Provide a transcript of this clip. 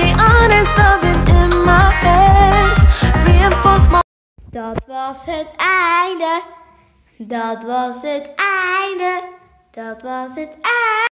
be honest, I've been in my head. Reinforce my... Dat was het einde. Dat was het einde. Dat was het einde.